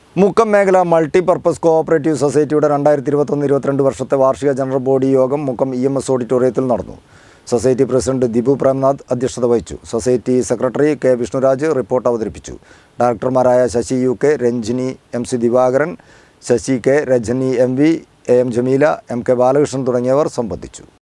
മുക്കം മേഖല multipurpose cooperative സൊസൈറ്റിയുടെ 2021-22 വർഷത്തെ വാർഷിക ജനറൽ ബോഡി യോഗം മുക്കം EMS ഓഡിറ്റോറിയത്തിൽ നടന്നു. സൊസൈറ്റി പ്രസിഡന്റ് ദിപു പ്രേംനാഥ് അധ്യക്ഷത വഹിച്ചു. Society secretary K Vishnuraj report അവതരിപ്പിച്ചു. ഡയറക്ടർമാരായ Sasi UK, Ranjini MC Divakaran, Sasi K, Rajani MV, AM Jameela, MK Balakrishnan തുടങ്ങിയവർ സംബന്ധിച്ചു.